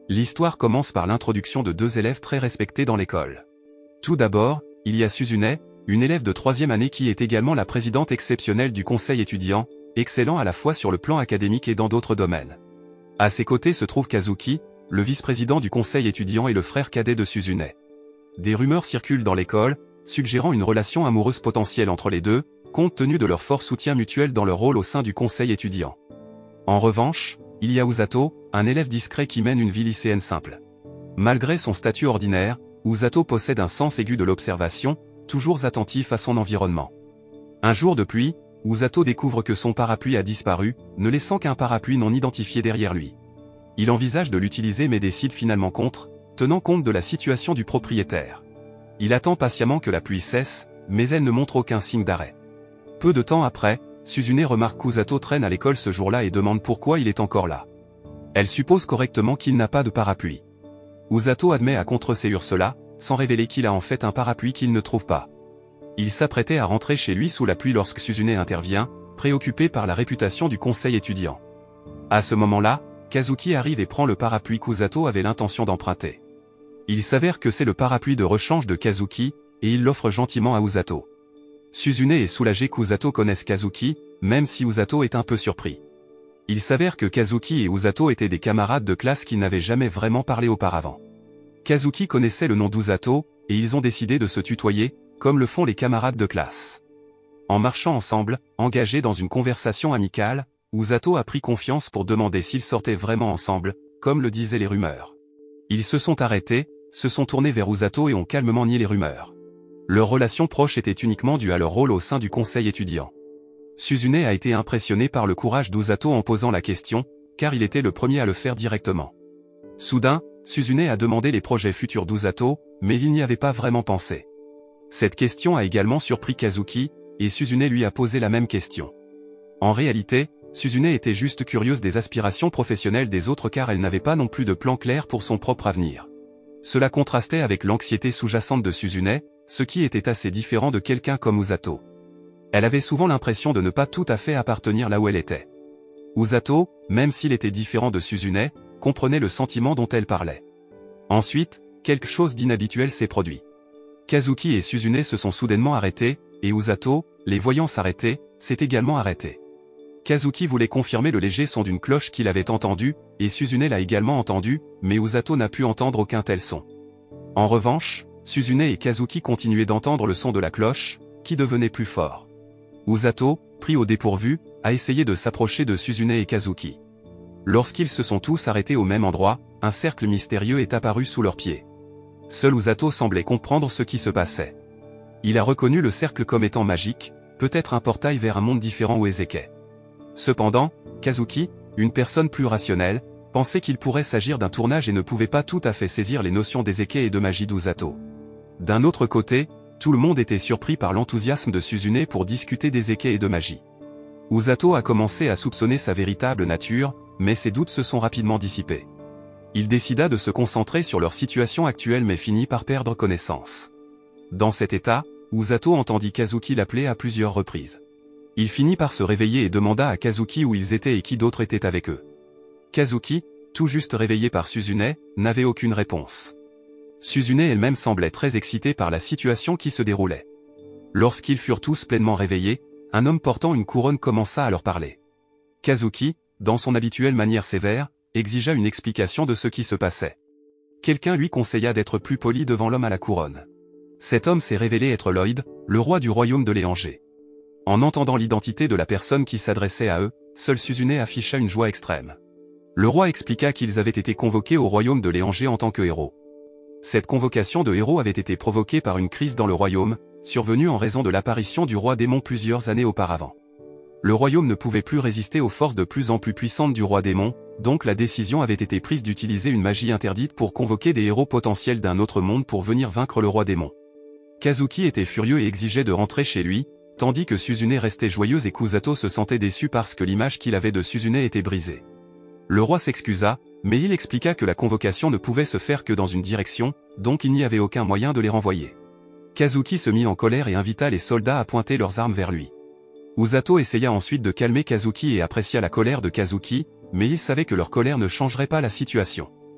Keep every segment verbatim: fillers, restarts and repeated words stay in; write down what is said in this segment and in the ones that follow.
L'histoire commence par l'introduction de deux élèves très respectés dans l'école. Tout d'abord, il y a Suzune, une élève de troisième année qui est également la présidente exceptionnelle du conseil étudiant, excellant à la fois sur le plan académique et dans d'autres domaines. À ses côtés se trouve Kazuki, le vice-président du conseil étudiant et le frère cadet de Suzune. Des rumeurs circulent dans l'école, suggérant une relation amoureuse potentielle entre les deux, compte tenu de leur fort soutien mutuel dans leur rôle au sein du conseil étudiant. En revanche, il y a Usato, un élève discret qui mène une vie lycéenne simple. Malgré son statut ordinaire, Usato possède un sens aigu de l'observation, toujours attentif à son environnement. Un jour de pluie, Usato découvre que son parapluie a disparu, ne laissant qu'un parapluie non identifié derrière lui. Il envisage de l'utiliser mais décide finalement contre, tenant compte de la situation du propriétaire. Il attend patiemment que la pluie cesse, mais elle ne montre aucun signe d'arrêt. Peu de temps après, Suzune remarque qu'Usato traîne à l'école ce jour-là et demande pourquoi il est encore là. Elle suppose correctement qu'il n'a pas de parapluie. Usato admet à contreséure cela, sans révéler qu'il a en fait un parapluie qu'il ne trouve pas. Il s'apprêtait à rentrer chez lui sous la pluie lorsque Suzune intervient, préoccupée par la réputation du conseil étudiant. À ce moment-là, Kazuki arrive et prend le parapluie qu'Usato avait l'intention d'emprunter. Il s'avère que c'est le parapluie de rechange de Kazuki, et il l'offre gentiment à Usato. Suzune est soulagée qu'Usato connaisse Kazuki, même si Usato est un peu surpris. Il s'avère que Kazuki et Usato étaient des camarades de classe qui n'avaient jamais vraiment parlé auparavant. Kazuki connaissait le nom d'Usato, et ils ont décidé de se tutoyer, comme le font les camarades de classe. En marchant ensemble, engagés dans une conversation amicale, Usato a pris confiance pour demander s'ils sortaient vraiment ensemble, comme le disaient les rumeurs. Ils se sont arrêtés, se sont tournés vers Usato et ont calmement nié les rumeurs. Leur relation proche était uniquement due à leur rôle au sein du conseil étudiant. Suzune a été impressionné par le courage d'Usato en posant la question, car il était le premier à le faire directement. Soudain, Suzune a demandé les projets futurs d'Usato, mais il n'y avait pas vraiment pensé. Cette question a également surpris Kazuki, et Suzune lui a posé la même question. En réalité, Suzune était juste curieuse des aspirations professionnelles des autres car elle n'avait pas non plus de plan clair pour son propre avenir. Cela contrastait avec l'anxiété sous-jacente de Suzune, ce qui était assez différent de quelqu'un comme Usato. Elle avait souvent l'impression de ne pas tout à fait appartenir là où elle était. Usato, même s'il était différent de Suzune, comprenait le sentiment dont elle parlait. Ensuite, quelque chose d'inhabituel s'est produit. Kazuki et Suzune se sont soudainement arrêtés, et Usato, les voyant s'arrêter, s'est également arrêté. Kazuki voulait confirmer le léger son d'une cloche qu'il avait entendu, et Suzune l'a également entendu, mais Usato n'a pu entendre aucun tel son. En revanche, Suzune et Kazuki continuaient d'entendre le son de la cloche, qui devenait plus fort. Usato, pris au dépourvu, a essayé de s'approcher de Suzune et Kazuki. Lorsqu'ils se sont tous arrêtés au même endroit, un cercle mystérieux est apparu sous leurs pieds. Seul Usato semblait comprendre ce qui se passait. Il a reconnu le cercle comme étant magique, peut-être un portail vers un monde différent où Ezeke. Cependant, Kazuki, une personne plus rationnelle, pensait qu'il pourrait s'agir d'un tournage et ne pouvait pas tout à fait saisir les notions d'Ezeke et de magie d'Usato. D'un autre côté, tout le monde était surpris par l'enthousiasme de Suzune pour discuter d'Ezeke et de magie. Usato a commencé à soupçonner sa véritable nature, mais ses doutes se sont rapidement dissipés. Il décida de se concentrer sur leur situation actuelle mais finit par perdre connaissance. Dans cet état, Usato entendit Kazuki l'appeler à plusieurs reprises. Il finit par se réveiller et demanda à Kazuki où ils étaient et qui d'autre était avec eux. Kazuki, tout juste réveillé par Suzune, n'avait aucune réponse. Suzune elle-même semblait très excitée par la situation qui se déroulait. Lorsqu'ils furent tous pleinement réveillés, un homme portant une couronne commença à leur parler. Kazuki, dans son habituelle manière sévère, exigea une explication de ce qui se passait. Quelqu'un lui conseilla d'être plus poli devant l'homme à la couronne. Cet homme s'est révélé être Lloyd, le roi du royaume de Léanger. En entendant l'identité de la personne qui s'adressait à eux, seule Suzune afficha une joie extrême. Le roi expliqua qu'ils avaient été convoqués au royaume de Léanger en tant que héros. Cette convocation de héros avait été provoquée par une crise dans le royaume, survenue en raison de l'apparition du roi démon plusieurs années auparavant. Le royaume ne pouvait plus résister aux forces de plus en plus puissantes du roi démon, donc la décision avait été prise d'utiliser une magie interdite pour convoquer des héros potentiels d'un autre monde pour venir vaincre le roi démon. Kazuki était furieux et exigeait de rentrer chez lui, tandis que Suzune restait joyeuse et Usato se sentait déçu parce que l'image qu'il avait de Suzune était brisée. Le roi s'excusa, mais il expliqua que la convocation ne pouvait se faire que dans une direction, donc il n'y avait aucun moyen de les renvoyer. Kazuki se mit en colère et invita les soldats à pointer leurs armes vers lui. Usato essaya ensuite de calmer Kazuki et apprécia la colère de Kazuki, mais il savait que leur colère ne changerait pas la situation.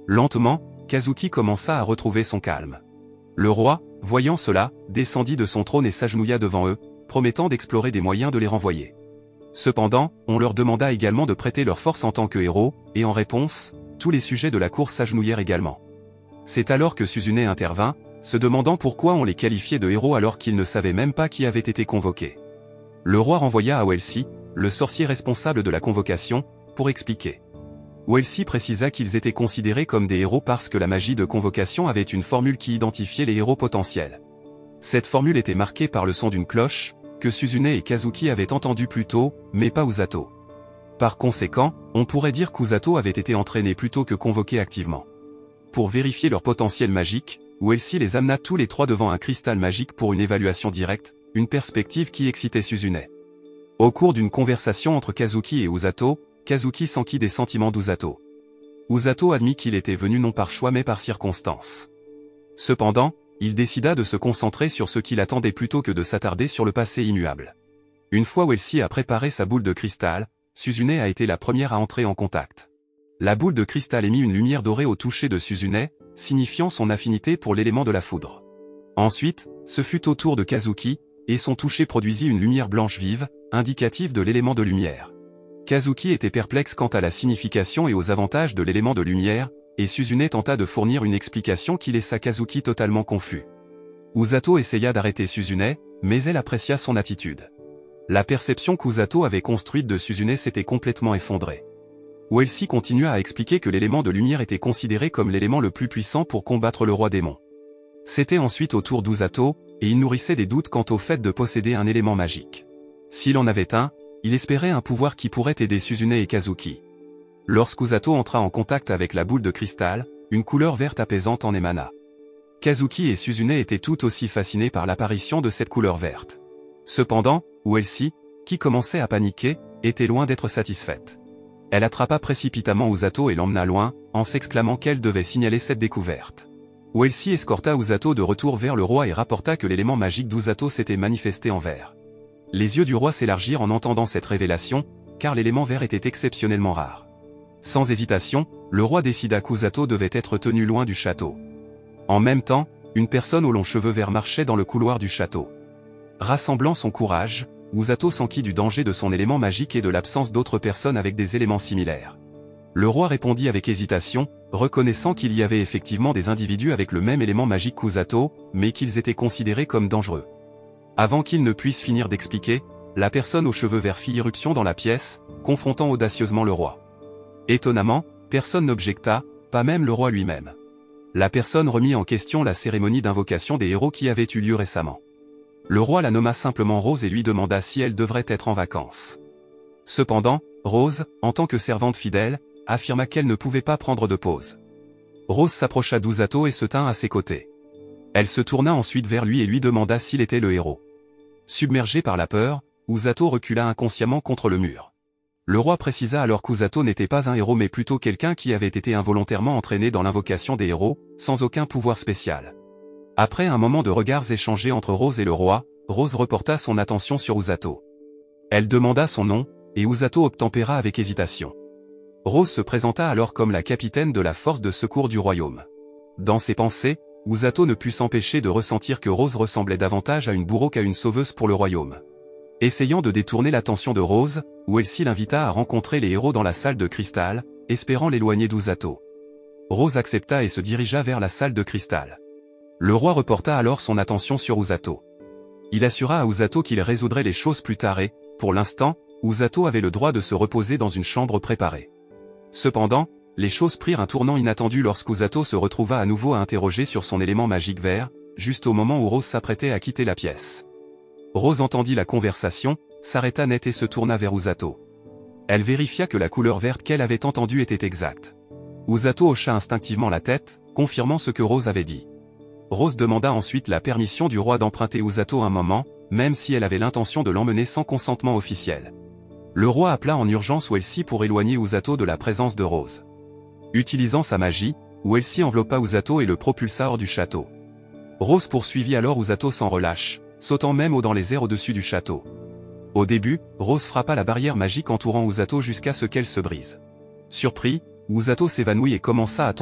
Lentement, Kazuki commença à retrouver son calme. Le roi, voyant cela, descendit de son trône et s'agenouilla devant eux, promettant d'explorer des moyens de les renvoyer. Cependant, on leur demanda également de prêter leur force en tant que héros, et en réponse, tous les sujets de la cour s'agenouillèrent également. C'est alors que Suzune intervint, se demandant pourquoi on les qualifiait de héros alors qu'ils ne savaient même pas qui avait été convoqué. Le roi renvoya à Welsi, le sorcier responsable de la convocation, pour expliquer. Welsi précisa qu'ils étaient considérés comme des héros parce que la magie de convocation avait une formule qui identifiait les héros potentiels. Cette formule était marquée par le son d'une cloche, que Suzune et Kazuki avaient entendu plus tôt, mais pas Usato. Par conséquent, on pourrait dire qu'Usato avait été entraîné plutôt que convoqué activement. Pour vérifier leur potentiel magique, Welsi les amena tous les trois devant un cristal magique pour une évaluation directe, une perspective qui excitait Suzune. Au cours d'une conversation entre Kazuki et Usato, Kazuki s'enquit des sentiments d'Usato. Usato admit qu'il était venu non par choix mais par circonstance. Cependant, il décida de se concentrer sur ce qu'il attendait plutôt que de s'attarder sur le passé immuable. Une fois Welsi a préparé sa boule de cristal, Suzune a été la première à entrer en contact. La boule de cristal émit une lumière dorée au toucher de Suzune, signifiant son affinité pour l'élément de la foudre. Ensuite, ce fut au tour de Kazuki, et son toucher produisit une lumière blanche vive, indicative de l'élément de lumière. Kazuki était perplexe quant à la signification et aux avantages de l'élément de lumière, et Suzune tenta de fournir une explication qui laissa Kazuki totalement confus. Usato essaya d'arrêter Suzune, mais elle apprécia son attitude. La perception qu'Usato avait construite de Suzune s'était complètement effondrée. Welsi continua à expliquer que l'élément de lumière était considéré comme l'élément le plus puissant pour combattre le roi démon. C'était ensuite au tour d'Usato, et il nourrissait des doutes quant au fait de posséder un élément magique. S'il en avait un, il espérait un pouvoir qui pourrait aider Suzune et Kazuki. Lorsqu'Usato entra en contact avec la boule de cristal, une couleur verte apaisante en émana. Kazuki et Suzune étaient tout aussi fascinés par l'apparition de cette couleur verte. Cependant, Welsi, qui commençait à paniquer, était loin d'être satisfaite. Elle attrapa précipitamment Usato et l'emmena loin, en s'exclamant qu'elle devait signaler cette découverte. Welsi escorta Usato de retour vers le roi et rapporta que l'élément magique d'Usato s'était manifesté en vert. Les yeux du roi s'élargirent en entendant cette révélation, car l'élément vert était exceptionnellement rare. Sans hésitation, le roi décida qu'Usato devait être tenu loin du château. En même temps, une personne aux longs cheveux verts marchait dans le couloir du château. Rassemblant son courage, Usato s'enquit du danger de son élément magique et de l'absence d'autres personnes avec des éléments similaires. Le roi répondit avec hésitation, reconnaissant qu'il y avait effectivement des individus avec le même élément magique qu'Usato, mais qu'ils étaient considérés comme dangereux. Avant qu'il ne puisse finir d'expliquer, la personne aux cheveux verts fit irruption dans la pièce, confrontant audacieusement le roi. Étonnamment, personne n'objecta, pas même le roi lui-même. La personne remit en question la cérémonie d'invocation des héros qui avait eu lieu récemment. Le roi la nomma simplement Rose et lui demanda si elle devrait être en vacances. Cependant, Rose, en tant que servante fidèle, affirma qu'elle ne pouvait pas prendre de pause. Rose s'approcha d'Usato et se tint à ses côtés. Elle se tourna ensuite vers lui et lui demanda s'il était le héros. Submergé par la peur, Usato recula inconsciemment contre le mur. Le roi précisa alors qu'Usato n'était pas un héros mais plutôt quelqu'un qui avait été involontairement entraîné dans l'invocation des héros, sans aucun pouvoir spécial. Après un moment de regards échangés entre Rose et le roi, Rose reporta son attention sur Usato. Elle demanda son nom, et Usato obtempéra avec hésitation. Rose se présenta alors comme la capitaine de la force de secours du royaume. Dans ses pensées, Usato ne put s'empêcher de ressentir que Rose ressemblait davantage à une bourreau qu'à une sauveuse pour le royaume. Essayant de détourner l'attention de Rose, Welsi l'invita à rencontrer les héros dans la salle de cristal, espérant l'éloigner d'Usato. Rose accepta et se dirigea vers la salle de cristal. Le roi reporta alors son attention sur Usato. Il assura à Usato qu'il résoudrait les choses plus tard et, pour l'instant, Usato avait le droit de se reposer dans une chambre préparée. Cependant, les choses prirent un tournant inattendu lorsqu'Usato se retrouva à nouveau à interroger sur son élément magique vert, juste au moment où Rose s'apprêtait à quitter la pièce. Rose entendit la conversation, s'arrêta net et se tourna vers Usato. Elle vérifia que la couleur verte qu'elle avait entendue était exacte. Usato hocha instinctivement la tête, confirmant ce que Rose avait dit. Rose demanda ensuite la permission du roi d'emprunter Usato un moment, même si elle avait l'intention de l'emmener sans consentement officiel. Le roi appela en urgence Welsi pour éloigner Usato de la présence de Rose. Utilisant sa magie, Welsi enveloppa Usato et le propulsa hors du château. Rose poursuivit alors Usato sans relâche, sautant même haut dans les airs au-dessus du château. Au début, Rose frappa la barrière magique entourant Usato jusqu'à ce qu'elle se brise. Surpris, Usato s'évanouit et commença à tomber,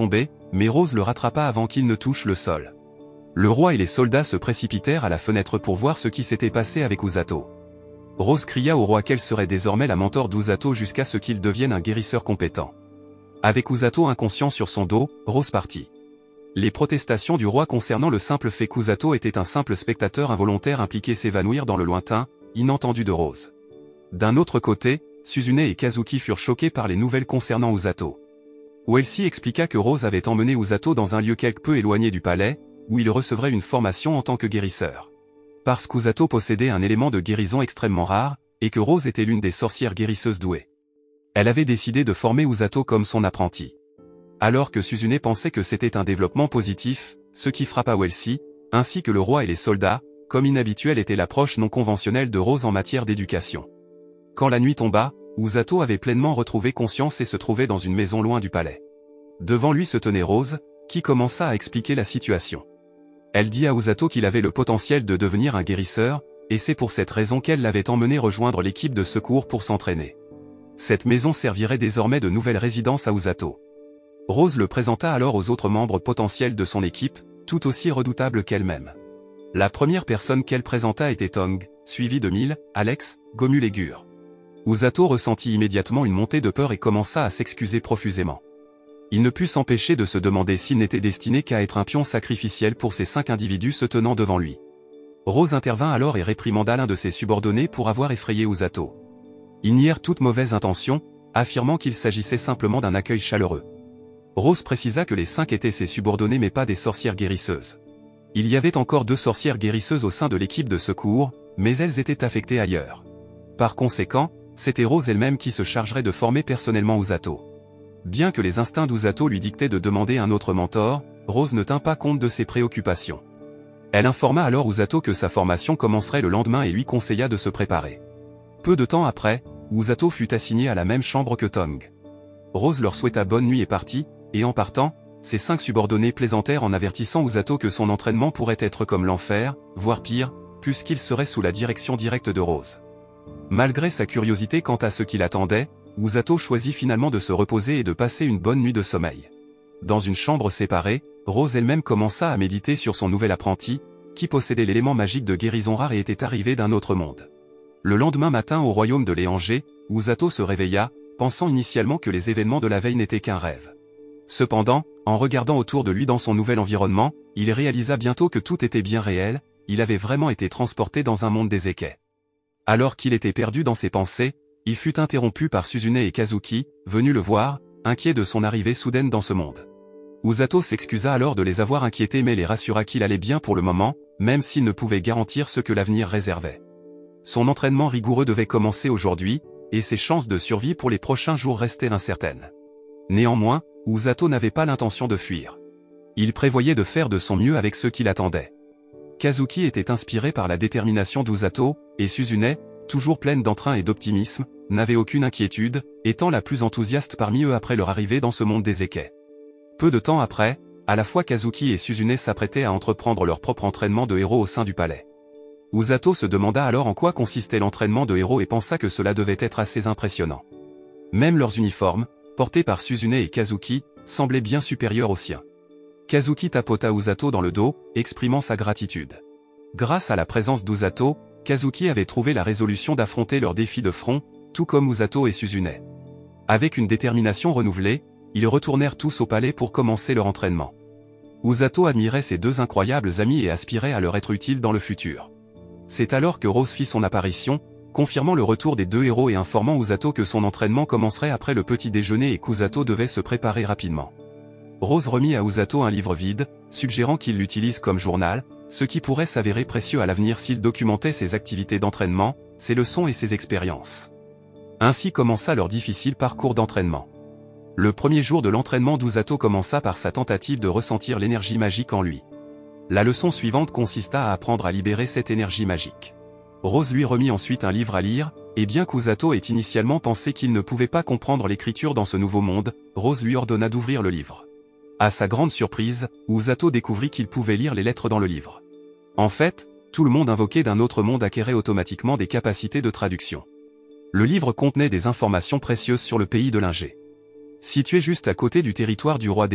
mais Rose le rattrapa avant qu'il ne touche le sol. Le roi et les soldats se précipitèrent à la fenêtre pour voir ce qui s'était passé avec Usato. Rose cria au roi qu'elle serait désormais la mentor d'Usato jusqu'à ce qu'il devienne un guérisseur compétent. Avec Usato inconscient sur son dos, Rose partit. Les protestations du roi concernant le simple fait qu'Usato était un simple spectateur involontaire impliqué s'évanouir dans le lointain, inentendu de Rose. D'un autre côté, Suzune et Kazuki furent choqués par les nouvelles concernant Usato. Uelsi expliqua que Rose avait emmené Usato dans un lieu quelque peu éloigné du palais, où il recevrait une formation en tant que guérisseur. Parce qu'Usato possédait un élément de guérison extrêmement rare, et que Rose était l'une des sorcières guérisseuses douées. Elle avait décidé de former Usato comme son apprenti. Alors que Suzune pensait que c'était un développement positif, ce qui frappa Uelsi, ainsi que le roi et les soldats, comme inhabituelle était l'approche non conventionnelle de Rose en matière d'éducation. Quand la nuit tomba, Usato avait pleinement retrouvé conscience et se trouvait dans une maison loin du palais. Devant lui se tenait Rose, qui commença à expliquer la situation. Elle dit à Usato qu'il avait le potentiel de devenir un guérisseur, et c'est pour cette raison qu'elle l'avait emmené rejoindre l'équipe de secours pour s'entraîner. Cette maison servirait désormais de nouvelle résidence à Usato. Rose le présenta alors aux autres membres potentiels de son équipe, tout aussi redoutables qu'elle-même. La première personne qu'elle présenta était Tong, suivi de Mille, Alex, Gomul et Gur. Usato ressentit immédiatement une montée de peur et commença à s'excuser profusément. Il ne put s'empêcher de se demander s'il n'était destiné qu'à être un pion sacrificiel pour ces cinq individus se tenant devant lui. Rose intervint alors et réprimanda l'un de ses subordonnés pour avoir effrayé Usato. Ils nièrent toute mauvaise intention, affirmant qu'il s'agissait simplement d'un accueil chaleureux. Rose précisa que les cinq étaient ses subordonnés mais pas des sorcières guérisseuses. Il y avait encore deux sorcières guérisseuses au sein de l'équipe de secours, mais elles étaient affectées ailleurs. Par conséquent, c'était Rose elle-même qui se chargerait de former personnellement Usato. Bien que les instincts d'Usato lui dictaient de demander un autre mentor, Rose ne tint pas compte de ses préoccupations. Elle informa alors Usato que sa formation commencerait le lendemain et lui conseilla de se préparer. Peu de temps après, Usato fut assigné à la même chambre que Tong. Rose leur souhaita bonne nuit et partit, et en partant, ses cinq subordonnés plaisantèrent en avertissant Usato que son entraînement pourrait être comme l'enfer, voire pire, puisqu'il serait sous la direction directe de Rose. Malgré sa curiosité quant à ce qui l'attendait, Usato choisit finalement de se reposer et de passer une bonne nuit de sommeil. Dans une chambre séparée, Rose elle-même commença à méditer sur son nouvel apprenti, qui possédait l'élément magique de guérison rare et était arrivé d'un autre monde. Le lendemain matin au royaume de Léanger, Usato se réveilla, pensant initialement que les événements de la veille n'étaient qu'un rêve. Cependant, en regardant autour de lui dans son nouvel environnement, il réalisa bientôt que tout était bien réel, il avait vraiment été transporté dans un monde des équais. Alors qu'il était perdu dans ses pensées, il fut interrompu par Suzune et Kazuki, venus le voir, inquiets de son arrivée soudaine dans ce monde. Usato s'excusa alors de les avoir inquiétés mais les rassura qu'il allait bien pour le moment, même s'il ne pouvait garantir ce que l'avenir réservait. Son entraînement rigoureux devait commencer aujourd'hui, et ses chances de survie pour les prochains jours restaient incertaines. Néanmoins, Usato n'avait pas l'intention de fuir. Il prévoyait de faire de son mieux avec ceux qui l'attendaient. Kazuki était inspiré par la détermination d'Usato, et Suzune, toujours pleine d'entrain et d'optimisme, n'avait aucune inquiétude, étant la plus enthousiaste parmi eux après leur arrivée dans ce monde des équais. Peu de temps après, à la fois Kazuki et Suzune s'apprêtaient à entreprendre leur propre entraînement de héros au sein du palais. Usato se demanda alors en quoi consistait l'entraînement de héros et pensa que cela devait être assez impressionnant. Même leurs uniformes, portés par Suzune et Kazuki, semblaient bien supérieurs aux siens. Kazuki tapota Usato dans le dos, exprimant sa gratitude. Grâce à la présence d'Usato, Kazuki avait trouvé la résolution d'affronter leurs défis de front, tout comme Usato et Suzune. Avec une détermination renouvelée, ils retournèrent tous au palais pour commencer leur entraînement. Usato admirait ces deux incroyables amis et aspirait à leur être utile dans le futur. C'est alors que Rose fit son apparition, confirmant le retour des deux héros et informant Usato que son entraînement commencerait après le petit déjeuner et qu'Usato devait se préparer rapidement. Rose remit à Usato un livre vide, suggérant qu'il l'utilise comme journal, ce qui pourrait s'avérer précieux à l'avenir s'il documentait ses activités d'entraînement, ses leçons et ses expériences. Ainsi commença leur difficile parcours d'entraînement. Le premier jour de l'entraînement d'Usato commença par sa tentative de ressentir l'énergie magique en lui. La leçon suivante consista à apprendre à libérer cette énergie magique. Rose lui remit ensuite un livre à lire, et bien qu'Usato ait initialement pensé qu'il ne pouvait pas comprendre l'écriture dans ce nouveau monde, Rose lui ordonna d'ouvrir le livre. À sa grande surprise, Usato découvrit qu'il pouvait lire les lettres dans le livre. En fait, tout le monde invoqué d'un autre monde acquérait automatiquement des capacités de traduction. Le livre contenait des informations précieuses sur le pays de Léanger. Situé juste à côté du territoire du roi démon,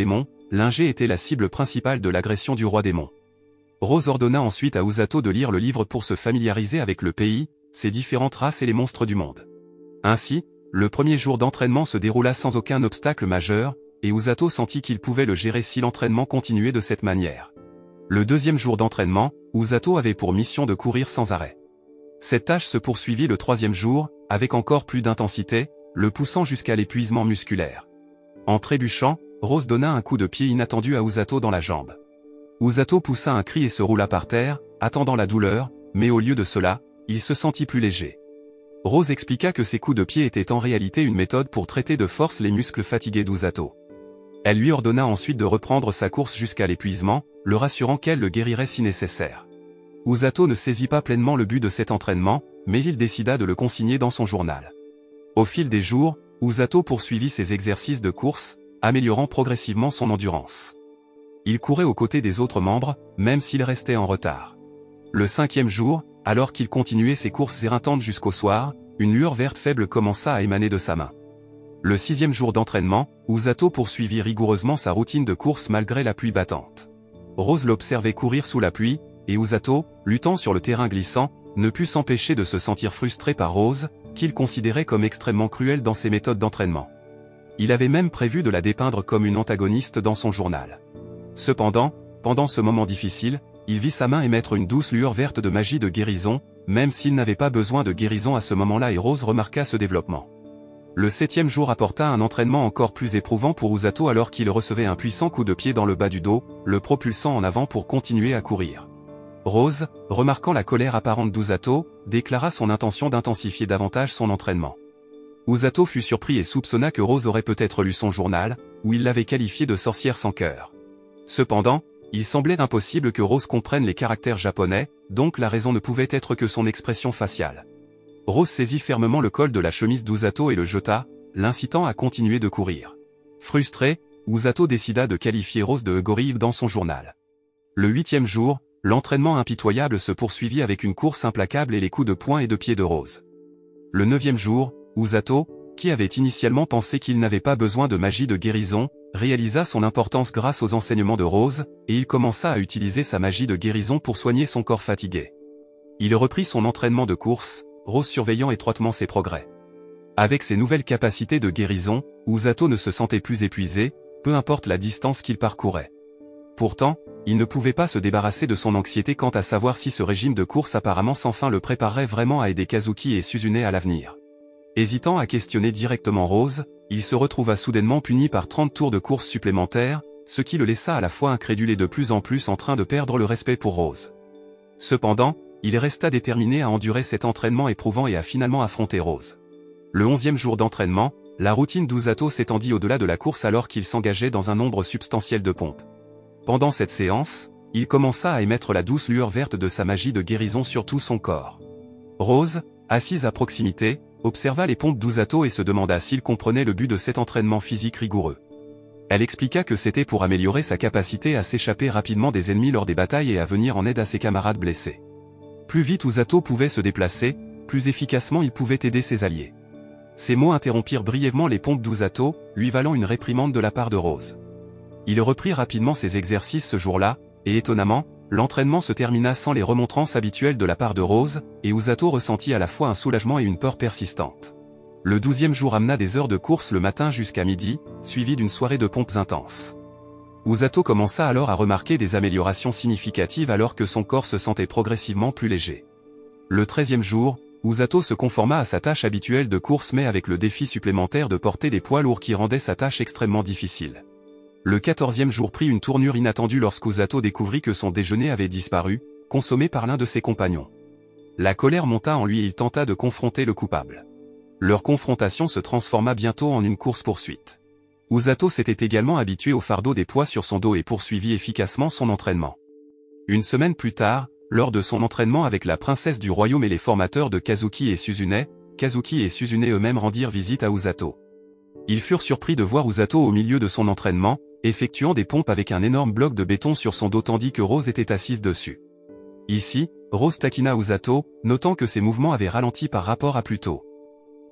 Linger était la cible principale de l'agression du roi démon. Rose ordonna ensuite à Usato de lire le livre pour se familiariser avec le pays, ses différentes races et les monstres du monde. Ainsi, le premier jour d'entraînement se déroula sans aucun obstacle majeur, et Usato sentit qu'il pouvait le gérer si l'entraînement continuait de cette manière. Le deuxième jour d'entraînement, Usato avait pour mission de courir sans arrêt. Cette tâche se poursuivit le troisième jour, avec encore plus d'intensité, le poussant jusqu'à l'épuisement musculaire. En trébuchant, Rose donna un coup de pied inattendu à Usato dans la jambe. Usato poussa un cri et se roula par terre, attendant la douleur, mais au lieu de cela, il se sentit plus léger. Rose expliqua que ces coups de pied étaient en réalité une méthode pour traiter de force les muscles fatigués d'Usato. Elle lui ordonna ensuite de reprendre sa course jusqu'à l'épuisement, le rassurant qu'elle le guérirait si nécessaire. Usato ne saisit pas pleinement le but de cet entraînement, mais il décida de le consigner dans son journal. Au fil des jours, Usato poursuivit ses exercices de course, améliorant progressivement son endurance. Il courait aux côtés des autres membres, même s'il restait en retard. Le cinquième jour, alors qu'il continuait ses courses éreintantes jusqu'au soir, une lueur verte faible commença à émaner de sa main. Le sixième jour d'entraînement, Usato poursuivit rigoureusement sa routine de course malgré la pluie battante. Rose l'observait courir sous la pluie, et Usato, luttant sur le terrain glissant, ne put s'empêcher de se sentir frustré par Rose, qu'il considérait comme extrêmement cruelle dans ses méthodes d'entraînement. Il avait même prévu de la dépeindre comme une antagoniste dans son journal. Cependant, pendant ce moment difficile, il vit sa main émettre une douce lueur verte de magie de guérison, même s'il n'avait pas besoin de guérison à ce moment-là et Rose remarqua ce développement. Le septième jour apporta un entraînement encore plus éprouvant pour Usato alors qu'il recevait un puissant coup de pied dans le bas du dos, le propulsant en avant pour continuer à courir. Rose, remarquant la colère apparente d'Usato, déclara son intention d'intensifier davantage son entraînement. Usato fut surpris et soupçonna que Rose aurait peut-être lu son journal, où il l'avait qualifiée de sorcière sans cœur. Cependant, il semblait impossible que Rose comprenne les caractères japonais, donc la raison ne pouvait être que son expression faciale. Rose saisit fermement le col de la chemise d'Usato et le jeta, l'incitant à continuer de courir. Frustré, Usato décida de qualifier Rose de gorille dans son journal. Le huitième jour, l'entraînement impitoyable se poursuivit avec une course implacable et les coups de poing et de pied de Rose. Le neuvième jour, Usato, qui avait initialement pensé qu'il n'avait pas besoin de magie de guérison, réalisa son importance grâce aux enseignements de Rose, et il commença à utiliser sa magie de guérison pour soigner son corps fatigué. Il reprit son entraînement de course, Rose surveillant étroitement ses progrès. Avec ses nouvelles capacités de guérison, Usato ne se sentait plus épuisé, peu importe la distance qu'il parcourait. Pourtant, il ne pouvait pas se débarrasser de son anxiété quant à savoir si ce régime de course apparemment sans fin le préparerait vraiment à aider Kazuki et Suzune à l'avenir. Hésitant à questionner directement Rose, il se retrouva soudainement puni par trente tours de course supplémentaires, ce qui le laissa à la fois incrédule et de plus en plus en train de perdre le respect pour Rose. Cependant, il resta déterminé à endurer cet entraînement éprouvant et à finalement affronter Rose. Le onzième jour d'entraînement, la routine d'Usato s'étendit au-delà de la course alors qu'il s'engageait dans un nombre substantiel de pompes. Pendant cette séance, il commença à émettre la douce lueur verte de sa magie de guérison sur tout son corps. Rose, assise à proximité, observa les pompes d'Usato et se demanda s'il comprenait le but de cet entraînement physique rigoureux. Elle expliqua que c'était pour améliorer sa capacité à s'échapper rapidement des ennemis lors des batailles et à venir en aide à ses camarades blessés. Plus vite Usato pouvait se déplacer, plus efficacement il pouvait aider ses alliés. Ces mots interrompirent brièvement les pompes d'Usato, lui valant une réprimande de la part de Rose. Il reprit rapidement ses exercices ce jour-là, et étonnamment, l'entraînement se termina sans les remontrances habituelles de la part de Rose, et Usato ressentit à la fois un soulagement et une peur persistante. Le douzième jour amena des heures de course le matin jusqu'à midi, suivi d'une soirée de pompes intenses. Usato commença alors à remarquer des améliorations significatives alors que son corps se sentait progressivement plus léger. Le treizième jour, Usato se conforma à sa tâche habituelle de course mais avec le défi supplémentaire de porter des poids lourds qui rendait sa tâche extrêmement difficile. Le quatorzième jour prit une tournure inattendue lorsqu'Usato découvrit que son déjeuner avait disparu, consommé par l'un de ses compagnons. La colère monta en lui et il tenta de confronter le coupable. Leur confrontation se transforma bientôt en une course-poursuite. Usato s'était également habitué au fardeau des poids sur son dos et poursuivit efficacement son entraînement. Une semaine plus tard, lors de son entraînement avec la princesse du royaume et les formateurs de Kazuki et Suzune, Kazuki et Suzune eux-mêmes rendirent visite à Usato. Ils furent surpris de voir Usato au milieu de son entraînement, effectuant des pompes avec un énorme bloc de béton sur son dos tandis que Rose était assise dessus. Ici, Rose taquina Usato, notant que ses mouvements avaient ralenti par rapport à plus tôt.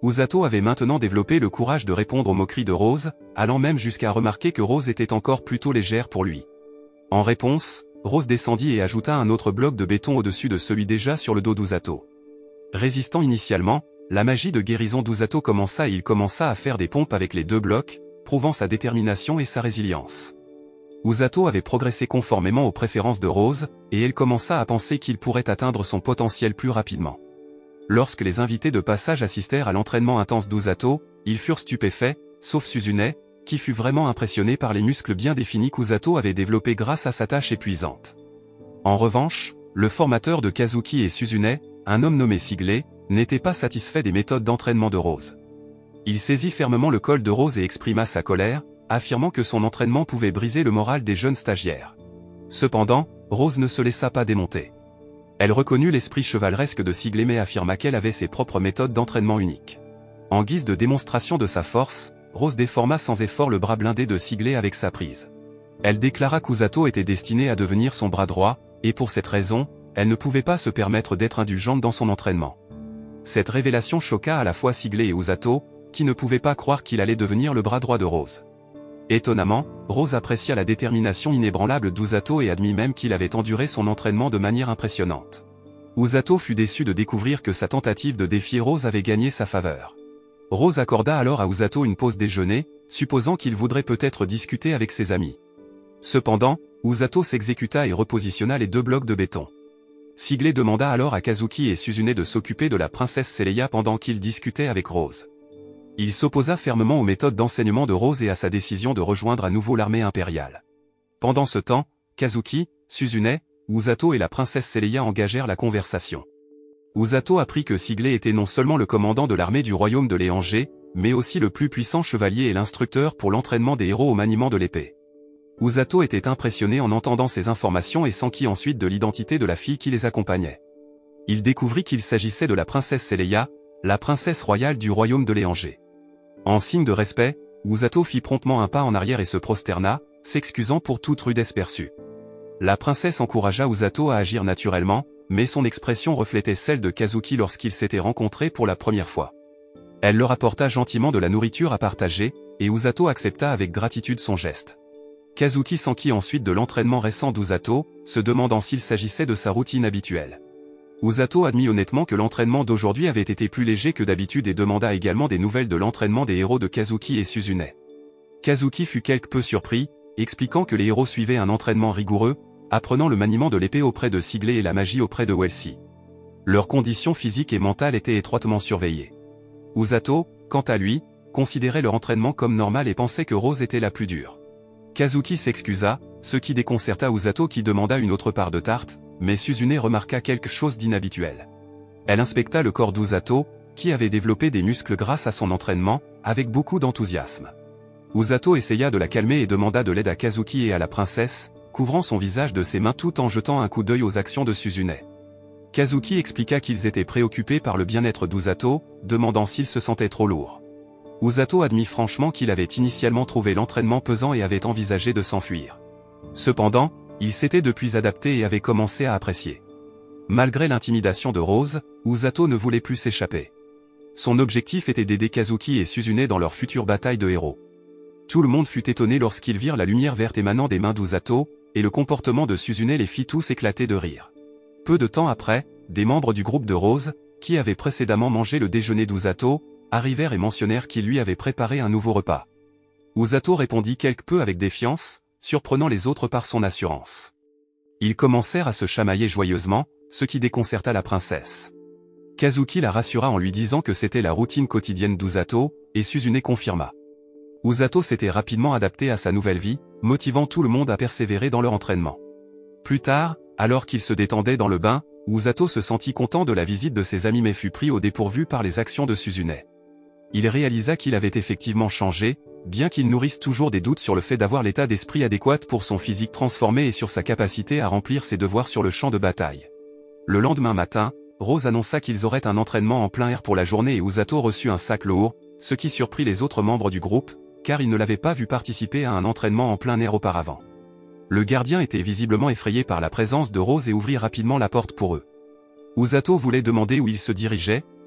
Usato avait maintenant développé le courage de répondre aux moqueries de Rose, allant même jusqu'à remarquer que Rose était encore plutôt légère pour lui. En réponse, Rose descendit et ajouta un autre bloc de béton au-dessus de celui déjà sur le dos d'Usato. Résistant initialement, la magie de guérison d'Usato commença et il commença à faire des pompes avec les deux blocs, prouvant sa détermination et sa résilience. Usato avait progressé conformément aux préférences de Rose, et elle commença à penser qu'il pourrait atteindre son potentiel plus rapidement. Lorsque les invités de passage assistèrent à l'entraînement intense d'Usato, ils furent stupéfaits, sauf Suzune, qui fut vraiment impressionné par les muscles bien définis qu'Usato avait développés grâce à sa tâche épuisante. En revanche, le formateur de Kazuki et Suzune, un homme nommé Sigley, n'était pas satisfait des méthodes d'entraînement de Rose. Il saisit fermement le col de Rose et exprima sa colère, affirmant que son entraînement pouvait briser le moral des jeunes stagiaires. Cependant, Rose ne se laissa pas démonter. Elle reconnut l'esprit chevaleresque de Sigley mais affirma qu'elle avait ses propres méthodes d'entraînement uniques. En guise de démonstration de sa force, Rose déforma sans effort le bras blindé de Sigley avec sa prise. Elle déclara qu'Usato était destiné à devenir son bras droit, et pour cette raison, elle ne pouvait pas se permettre d'être indulgente dans son entraînement. Cette révélation choqua à la fois Sigley et Usato, qui ne pouvaient pas croire qu'il allait devenir le bras droit de Rose. Étonnamment, Rose apprécia la détermination inébranlable d'Usato et admit même qu'il avait enduré son entraînement de manière impressionnante. Usato fut déçu de découvrir que sa tentative de défier Rose avait gagné sa faveur. Rose accorda alors à Usato une pause déjeuner, supposant qu'il voudrait peut-être discuter avec ses amis. Cependant, Usato s'exécuta et repositionna les deux blocs de béton. Sigley demanda alors à Kazuki et Suzune de s'occuper de la princesse Seleya pendant qu'ils discutaient avec Rose. Il s'opposa fermement aux méthodes d'enseignement de Rose et à sa décision de rejoindre à nouveau l'armée impériale. Pendant ce temps, Kazuki, Suzune, Usato et la princesse Seleya engagèrent la conversation. Usato apprit que Sigley était non seulement le commandant de l'armée du royaume de Léanger, mais aussi le plus puissant chevalier et l'instructeur pour l'entraînement des héros au maniement de l'épée. Usato était impressionné en entendant ces informations et s'enquit ensuite de l'identité de la fille qui les accompagnait. Il découvrit qu'il s'agissait de la princesse Seleya, la princesse royale du royaume de Léanger. En signe de respect, Usato fit promptement un pas en arrière et se prosterna, s'excusant pour toute rudesse perçue. La princesse encouragea Usato à agir naturellement, mais son expression reflétait celle de Kazuki lorsqu'ils s'étaient rencontrés pour la première fois. Elle leur apporta gentiment de la nourriture à partager, et Usato accepta avec gratitude son geste. Kazuki s'enquit ensuite de l'entraînement récent d'Usato, se demandant s'il s'agissait de sa routine habituelle. Usato admit honnêtement que l'entraînement d'aujourd'hui avait été plus léger que d'habitude et demanda également des nouvelles de l'entraînement des héros de Kazuki et Suzune. Kazuki fut quelque peu surpris, expliquant que les héros suivaient un entraînement rigoureux, apprenant le maniement de l'épée auprès de Sigley et la magie auprès de Welsi. Leurs conditions physiques et mentales étaient étroitement surveillées. Usato, quant à lui, considérait leur entraînement comme normal et pensait que Rose était la plus dure. Kazuki s'excusa, ce qui déconcerta Usato qui demanda une autre part de tarte, mais Suzune remarqua quelque chose d'inhabituel. Elle inspecta le corps d'Usato, qui avait développé des muscles grâce à son entraînement, avec beaucoup d'enthousiasme. Usato essaya de la calmer et demanda de l'aide à Kazuki et à la princesse, couvrant son visage de ses mains tout en jetant un coup d'œil aux actions de Suzune. Kazuki expliqua qu'ils étaient préoccupés par le bien-être d'Usato, demandant s'il se sentait trop lourd. Usato admit franchement qu'il avait initialement trouvé l'entraînement pesant et avait envisagé de s'enfuir. Cependant, il s'était depuis adapté et avait commencé à apprécier. Malgré l'intimidation de Rose, Usato ne voulait plus s'échapper. Son objectif était d'aider Kazuki et Suzune dans leur future bataille de héros. Tout le monde fut étonné lorsqu'ils virent la lumière verte émanant des mains d'Usato, et le comportement de Suzune les fit tous éclater de rire. Peu de temps après, des membres du groupe de Rose, qui avaient précédemment mangé le déjeuner d'Usato, arrivèrent et mentionnèrent qu'il lui avait préparé un nouveau repas. Usato répondit quelque peu avec défiance, surprenant les autres par son assurance. Ils commencèrent à se chamailler joyeusement, ce qui déconcerta la princesse. Kazuki la rassura en lui disant que c'était la routine quotidienne d'Usato, et Suzune confirma. Usato s'était rapidement adapté à sa nouvelle vie, motivant tout le monde à persévérer dans leur entraînement. Plus tard, alors qu'il se détendait dans le bain, Usato se sentit content de la visite de ses amis mais fut pris au dépourvu par les actions de Suzune. Il réalisa qu'il avait effectivement changé, bien qu'il nourrisse toujours des doutes sur le fait d'avoir l'état d'esprit adéquat pour son physique transformé et sur sa capacité à remplir ses devoirs sur le champ de bataille. Le lendemain matin, Rose annonça qu'ils auraient un entraînement en plein air pour la journée et Usato reçut un sac lourd, ce qui surprit les autres membres du groupe, car ils ne l'avaient pas vu participer à un entraînement en plein air auparavant. Le gardien était visiblement effrayé par la présence de Rose et ouvrit rapidement la porte pour eux. Usato voulait demander où ils se dirigeaient,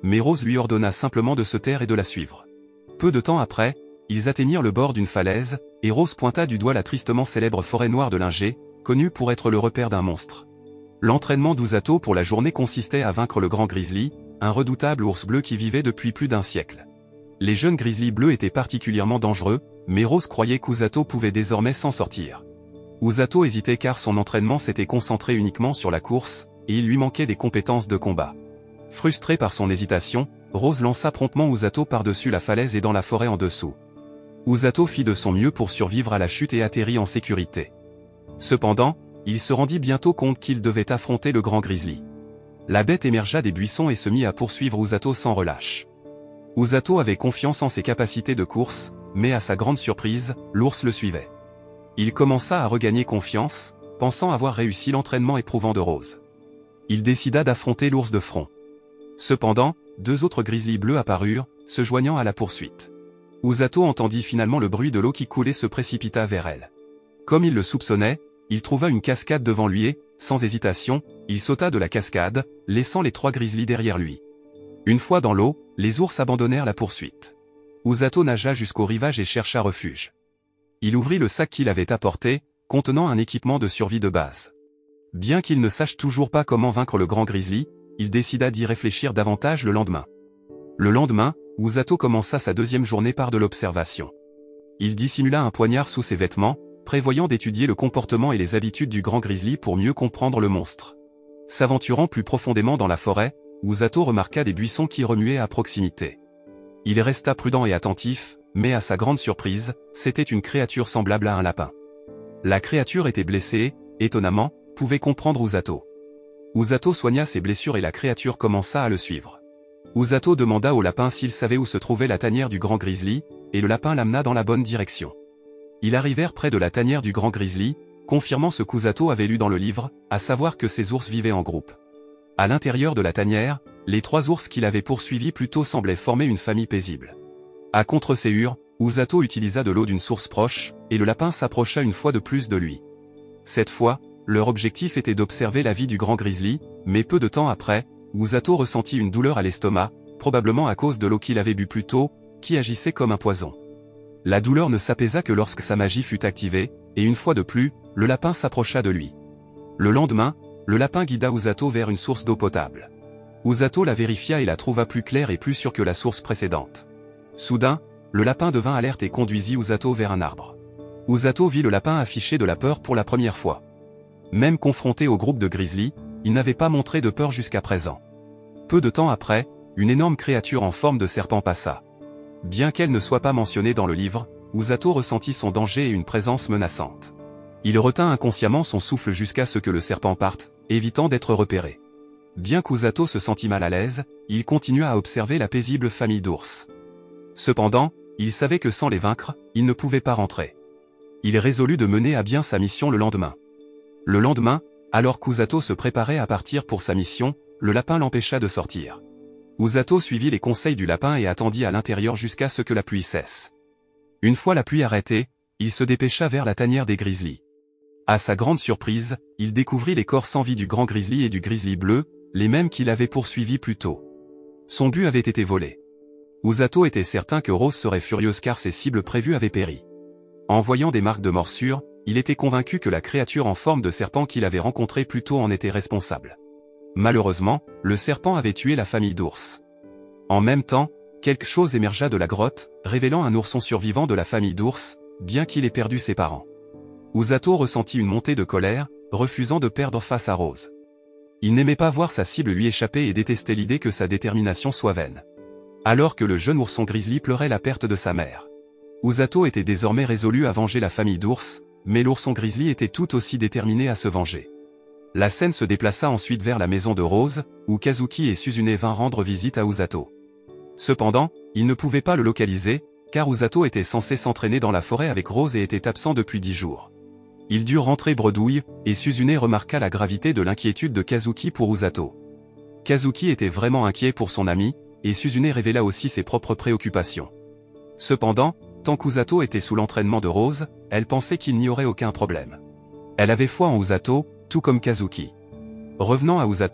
mais Rose lui ordonna simplement de se taire et de la suivre. Peu de temps après, ils atteignirent le bord d'une falaise, et Rose pointa du doigt la tristement célèbre forêt noire de Linger, connue pour être le repère d'un monstre. L'entraînement d'Usato pour la journée consistait à vaincre le grand grizzly, un redoutable ours bleu qui vivait depuis plus d'un siècle. Les jeunes grizzlies bleus étaient particulièrement dangereux, mais Rose croyait qu'Usato pouvait désormais s'en sortir. Usato hésitait car son entraînement s'était concentré uniquement sur la course, et il lui manquait des compétences de combat. Frustrée par son hésitation, Rose lança promptement Usato par-dessus la falaise et dans la forêt en dessous. Usato fit de son mieux pour survivre à la chute et atterrit en sécurité. Cependant, il se rendit bientôt compte qu'il devait affronter le grand grizzly. La bête émergea des buissons et se mit à poursuivre Usato sans relâche. Usato avait confiance en ses capacités de course, mais à sa grande surprise, l'ours le suivait. Il commença à regagner confiance, pensant avoir réussi l'entraînement éprouvant de Rose. Il décida d'affronter l'ours de front. Cependant, deux autres grizzlies bleus apparurent, se joignant à la poursuite. Usato entendit finalement le bruit de l'eau qui coulait, se précipita vers elle. Comme il le soupçonnait, il trouva une cascade devant lui et, sans hésitation, il sauta de la cascade, laissant les trois grizzlies derrière lui. Une fois dans l'eau, les ours abandonnèrent la poursuite. Usato nagea jusqu'au rivage et chercha refuge. Il ouvrit le sac qu'il avait apporté, contenant un équipement de survie de base. Bien qu'il ne sache toujours pas comment vaincre le grand grizzly, il décida d'y réfléchir davantage le lendemain. Le lendemain, Usato commença sa deuxième journée par de l'observation. Il dissimula un poignard sous ses vêtements, prévoyant d'étudier le comportement et les habitudes du grand grizzly pour mieux comprendre le monstre. S'aventurant plus profondément dans la forêt, Usato remarqua des buissons qui remuaient à proximité. Il resta prudent et attentif, mais à sa grande surprise, c'était une créature semblable à un lapin. La créature était blessée et, étonnamment, pouvait comprendre Usato. Usato soigna ses blessures et la créature commença à le suivre. Usato demanda au lapin s'il savait où se trouvait la tanière du grand grizzly, et le lapin l'amena dans la bonne direction. Ils arrivèrent près de la tanière du grand grizzly, confirmant ce qu'Usato avait lu dans le livre, à savoir que ces ours vivaient en groupe. À l'intérieur de la tanière, les trois ours qu'il avait poursuivis plus tôt semblaient former une famille paisible. À contre-séure, Usato utilisa de l'eau d'une source proche, et le lapin s'approcha une fois de plus de lui. Cette fois, leur objectif était d'observer la vie du grand grizzly, mais peu de temps après, Usato ressentit une douleur à l'estomac, probablement à cause de l'eau qu'il avait bu plus tôt, qui agissait comme un poison. La douleur ne s'apaisa que lorsque sa magie fut activée, et une fois de plus, le lapin s'approcha de lui. Le lendemain, le lapin guida Usato vers une source d'eau potable. Usato la vérifia et la trouva plus claire et plus sûre que la source précédente. Soudain, le lapin devint alerte et conduisit Usato vers un arbre. Usato vit le lapin afficher de la peur pour la première fois. Même confronté au groupe de grizzly, il n'avait pas montré de peur jusqu'à présent. Peu de temps après, une énorme créature en forme de serpent passa. Bien qu'elle ne soit pas mentionnée dans le livre, Usato ressentit son danger et une présence menaçante. Il retint inconsciemment son souffle jusqu'à ce que le serpent parte, évitant d'être repéré. Bien qu'Usato se sentît mal à l'aise, il continua à observer la paisible famille d'ours. Cependant, il savait que sans les vaincre, il ne pouvait pas rentrer. Il résolut de mener à bien sa mission le lendemain. Le lendemain, alors qu'Usato se préparait à partir pour sa mission, le lapin l'empêcha de sortir. Usato suivit les conseils du lapin et attendit à l'intérieur jusqu'à ce que la pluie cesse. Une fois la pluie arrêtée, il se dépêcha vers la tanière des grizzlies. À sa grande surprise, il découvrit les corps sans vie du grand grizzly et du grizzly bleu, les mêmes qu'il avait poursuivis plus tôt. Son but avait été volé. Usato était certain que Rose serait furieuse car ses cibles prévues avaient péri. En voyant des marques de morsure, il était convaincu que la créature en forme de serpent qu'il avait rencontrée plus tôt en était responsable. Malheureusement, le serpent avait tué la famille d'ours. En même temps, quelque chose émergea de la grotte, révélant un ourson survivant de la famille d'ours, bien qu'il ait perdu ses parents. Usato ressentit une montée de colère, refusant de perdre face à Rose. Il n'aimait pas voir sa cible lui échapper et détestait l'idée que sa détermination soit vaine. Alors que le jeune ourson grizzly pleurait la perte de sa mère. Usato était désormais résolu à venger la famille d'ours, mais l'ourson grizzly était tout aussi déterminé à se venger. La scène se déplaça ensuite vers la maison de Rose, où Kazuki et Suzune vinrent rendre visite à Usato. Cependant, ils ne pouvaient pas le localiser, car Usato était censé s'entraîner dans la forêt avec Rose et était absent depuis dix jours. Ils durent rentrer bredouille, et Suzune remarqua la gravité de l'inquiétude de Kazuki pour Usato. Kazuki était vraiment inquiet pour son ami, et Suzune révéla aussi ses propres préoccupations. Cependant, tant qu'Usato était sous l'entraînement de Rose, elle pensait qu'il n'y aurait aucun problème. Elle avait foi en Usato, tout comme Kazuki. Revenant à Usato,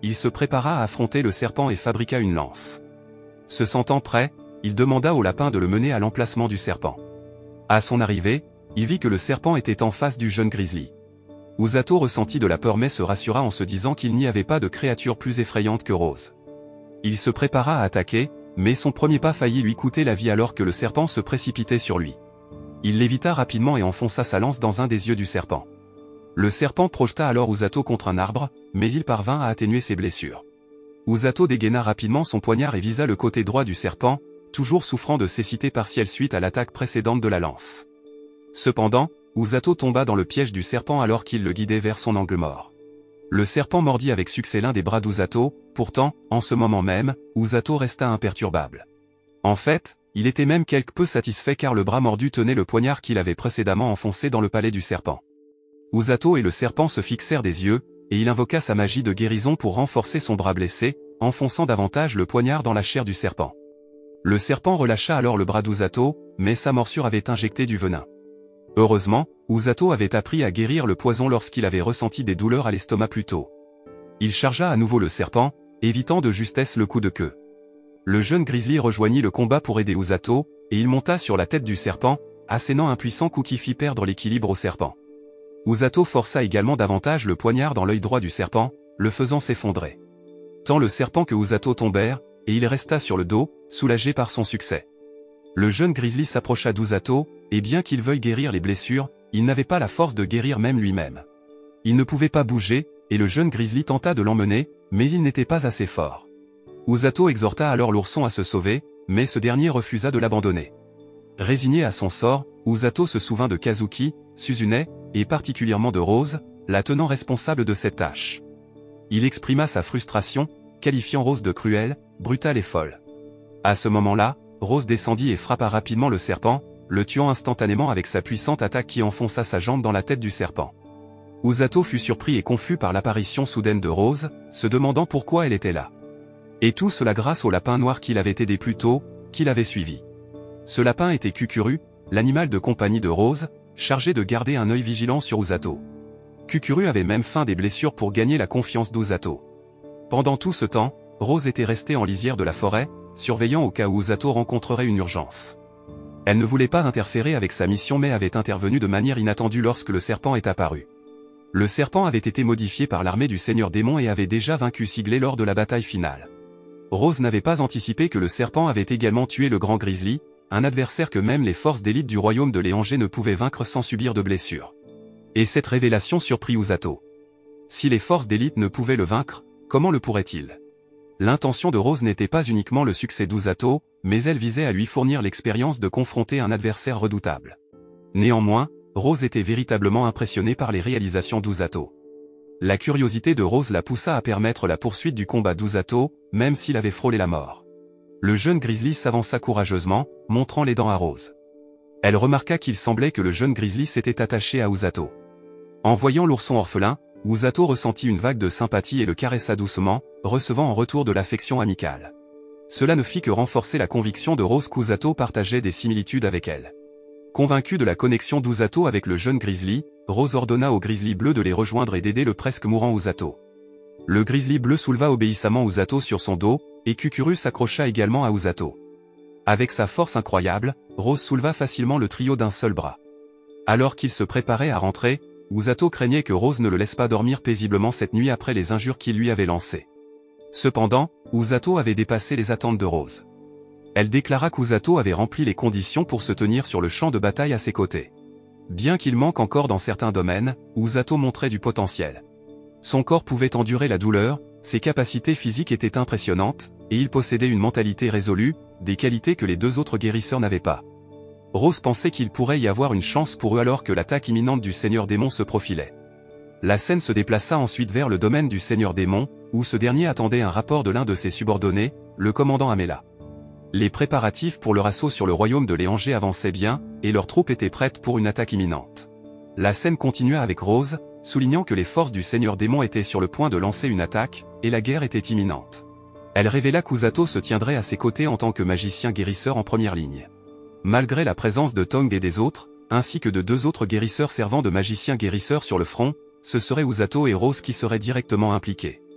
il se prépara à affronter le serpent et fabriqua une lance. Se sentant prêt, il demanda au lapin de le mener à l'emplacement du serpent. À son arrivée, il vit que le serpent était en face du jeune grizzly. Usato ressentit de la peur mais se rassura en se disant qu'il n'y avait pas de créature plus effrayante que Rose. Il se prépara à attaquer, mais son premier pas faillit lui coûter la vie alors que le serpent se précipitait sur lui. Il l'évita rapidement et enfonça sa lance dans un des yeux du serpent. Le serpent projeta alors Usato contre un arbre, mais il parvint à atténuer ses blessures. Usato dégaina rapidement son poignard et visa le côté droit du serpent, toujours souffrant de cécité partielle suite à l'attaque précédente de la lance. Cependant, Usato tomba dans le piège du serpent alors qu'il le guidait vers son angle mort. Le serpent mordit avec succès l'un des bras d'Usato, pourtant, en ce moment même, Usato resta imperturbable. En fait, il était même quelque peu satisfait car le bras mordu tenait le poignard qu'il avait précédemment enfoncé dans le palais du serpent. Usato et le serpent se fixèrent des yeux, et il invoqua sa magie de guérison pour renforcer son bras blessé, enfonçant davantage le poignard dans la chair du serpent. Le serpent relâcha alors le bras d'Usato, mais sa morsure avait injecté du venin. Heureusement, Usato avait appris à guérir le poison lorsqu'il avait ressenti des douleurs à l'estomac plus tôt. Il chargea à nouveau le serpent, évitant de justesse le coup de queue. Le jeune grizzly rejoignit le combat pour aider Usato, et il monta sur la tête du serpent, assénant un puissant coup qui fit perdre l'équilibre au serpent. Usato força également davantage le poignard dans l'œil droit du serpent, le faisant s'effondrer. Tant le serpent que Usato tombèrent, et il resta sur le dos, soulagé par son succès. Le jeune grizzly s'approcha d'Usato, et bien qu'il veuille guérir les blessures, il n'avait pas la force de guérir même lui-même. Il ne pouvait pas bouger, et le jeune grizzly tenta de l'emmener, mais il n'était pas assez fort. Usato exhorta alors l'ourson à se sauver, mais ce dernier refusa de l'abandonner. Résigné à son sort, Usato se souvint de Kazuki, Suzune, et particulièrement de Rose, la tenant responsable de cette tâche. Il exprima sa frustration, qualifiant Rose de cruelle, brutale et folle. À ce moment-là, Rose descendit et frappa rapidement le serpent, le tuant instantanément avec sa puissante attaque qui enfonça sa jambe dans la tête du serpent. Usato fut surpris et confus par l'apparition soudaine de Rose, se demandant pourquoi elle était là. Et tout cela grâce au lapin noir qu'il avait aidé plus tôt, qu'il avait suivi. Ce lapin était Kukuru, l'animal de compagnie de Rose, chargé de garder un œil vigilant sur Usato. Kukuru avait même feint des blessures pour gagner la confiance d'Usato. Pendant tout ce temps, Rose était restée en lisière de la forêt, surveillant au cas où Usato rencontrerait une urgence. Elle ne voulait pas interférer avec sa mission mais avait intervenu de manière inattendue lorsque le serpent est apparu. Le serpent avait été modifié par l'armée du Seigneur Démon et avait déjà vaincu Sigley lors de la bataille finale. Rose n'avait pas anticipé que le serpent avait également tué le grand grizzly, un adversaire que même les forces d'élite du royaume de Léanger ne pouvaient vaincre sans subir de blessures. Et cette révélation surprit Usato. Si les forces d'élite ne pouvaient le vaincre, comment le pourraient-ils? L'intention de Rose n'était pas uniquement le succès d'Usato, mais elle visait à lui fournir l'expérience de confronter un adversaire redoutable. Néanmoins, Rose était véritablement impressionnée par les réalisations d'Usato. La curiosité de Rose la poussa à permettre la poursuite du combat d'Usato, même s'il avait frôlé la mort. Le jeune grizzly s'avança courageusement, montrant les dents à Rose. Elle remarqua qu'il semblait que le jeune grizzly s'était attaché à Usato. En voyant l'ourson orphelin, Usato ressentit une vague de sympathie et le caressa doucement, recevant en retour de l'affection amicale. Cela ne fit que renforcer la conviction de Rose qu'Usato partageait des similitudes avec elle. Convaincue de la connexion d'Usato avec le jeune grizzly, Rose ordonna au grizzly bleu de les rejoindre et d'aider le presque mourant Usato. Le grizzly bleu souleva obéissamment Usato sur son dos, et Kukuru s'accrocha également à Usato. Avec sa force incroyable, Rose souleva facilement le trio d'un seul bras. Alors qu'il se préparait à rentrer, Usato craignait que Rose ne le laisse pas dormir paisiblement cette nuit après les injures qu'il lui avait lancées. Cependant, Usato avait dépassé les attentes de Rose. Elle déclara qu'Usato avait rempli les conditions pour se tenir sur le champ de bataille à ses côtés. Bien qu'il manque encore dans certains domaines, Usato montrait du potentiel. Son corps pouvait endurer la douleur, ses capacités physiques étaient impressionnantes, et il possédait une mentalité résolue, des qualités que les deux autres guérisseurs n'avaient pas. Rose pensait qu'il pourrait y avoir une chance pour eux alors que l'attaque imminente du Seigneur Démon se profilait. La scène se déplaça ensuite vers le domaine du Seigneur Démon, où ce dernier attendait un rapport de l'un de ses subordonnés, le commandant Amela. Les préparatifs pour leur assaut sur le royaume de Léanger avançaient bien, et leurs troupes étaient prêtes pour une attaque imminente. La scène continua avec Rose, soulignant que les forces du Seigneur Démon étaient sur le point de lancer une attaque, et la guerre était imminente. Elle révéla qu'Usato se tiendrait à ses côtés en tant que magicien guérisseur en première ligne. Malgré la présence de Tong et des autres, ainsi que de deux autres guérisseurs servant de magiciens guérisseurs sur le front, ce seraient Usato et Rose qui seraient directement impliqués.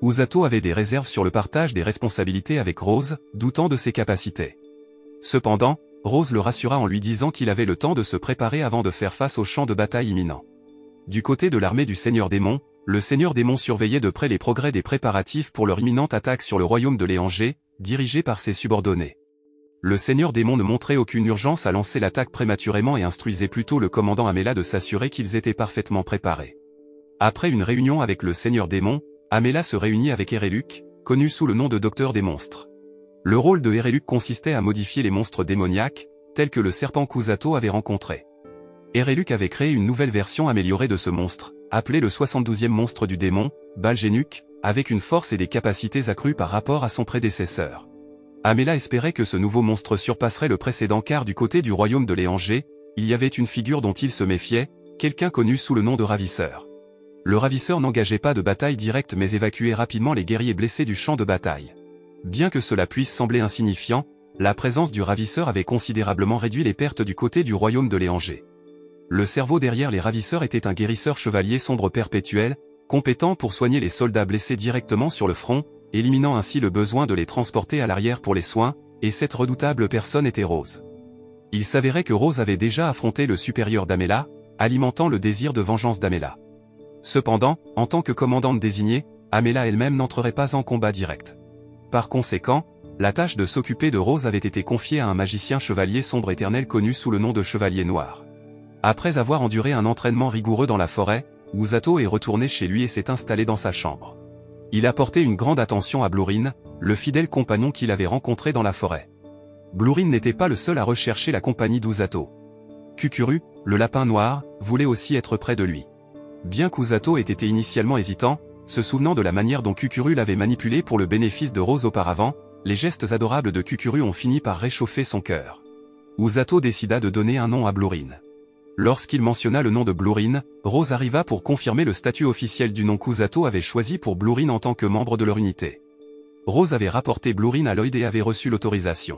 Usato avait des réserves sur le partage des responsabilités avec Rose, doutant de ses capacités. Cependant, Rose le rassura en lui disant qu'il avait le temps de se préparer avant de faire face au champ de bataille imminent. Du côté de l'armée du Seigneur Démon, le Seigneur Démon surveillait de près les progrès des préparatifs pour leur imminente attaque sur le royaume de Léanger, dirigé par ses subordonnés. Le Seigneur Démon ne montrait aucune urgence à lancer l'attaque prématurément et instruisait plutôt le commandant Amela de s'assurer qu'ils étaient parfaitement préparés. Après une réunion avec le Seigneur Démon, Amela se réunit avec Ereluk, connu sous le nom de Docteur des Monstres. Le rôle de Ereluk consistait à modifier les monstres démoniaques, tels que le serpent qu'Usato avait rencontré. Ereluk avait créé une nouvelle version améliorée de ce monstre, appelé le soixante-douzième monstre du démon, Balgenuk, avec une force et des capacités accrues par rapport à son prédécesseur. Amela espérait que ce nouveau monstre surpasserait le précédent car du côté du royaume de Léanger, il y avait une figure dont il se méfiait, quelqu'un connu sous le nom de Ravisseur. Le Ravisseur n'engageait pas de bataille directe mais évacuait rapidement les guerriers blessés du champ de bataille. Bien que cela puisse sembler insignifiant, la présence du Ravisseur avait considérablement réduit les pertes du côté du royaume de Léanger. Le cerveau derrière les Ravisseurs était un guérisseur chevalier sombre perpétuel, compétent pour soigner les soldats blessés directement sur le front, éliminant ainsi le besoin de les transporter à l'arrière pour les soins, et cette redoutable personne était Rose. Il s'avérait que Rose avait déjà affronté le supérieur d'Amela, alimentant le désir de vengeance d'Amela. Cependant, en tant que commandante désignée, Amela elle-même n'entrerait pas en combat direct. Par conséquent, la tâche de s'occuper de Rose avait été confiée à un magicien chevalier sombre éternel connu sous le nom de Chevalier Noir. Après avoir enduré un entraînement rigoureux dans la forêt, Usato est retourné chez lui et s'est installé dans sa chambre. Il a porté une grande attention à Blurine, le fidèle compagnon qu'il avait rencontré dans la forêt. Blurine n'était pas le seul à rechercher la compagnie d'Usato. Kukuru, le lapin noir, voulait aussi être près de lui. Bien qu'Usato ait été initialement hésitant, se souvenant de la manière dont Kukuru l'avait manipulé pour le bénéfice de Rose auparavant, les gestes adorables de Kukuru ont fini par réchauffer son cœur. Usato décida de donner un nom à Blurine. Lorsqu'il mentionna le nom de Blurine, Rose arriva pour confirmer le statut officiel du nom qu'Usato avait choisi pour Blurine en tant que membre de leur unité. Rose avait rapporté Blurine à Lloyd et avait reçu l'autorisation.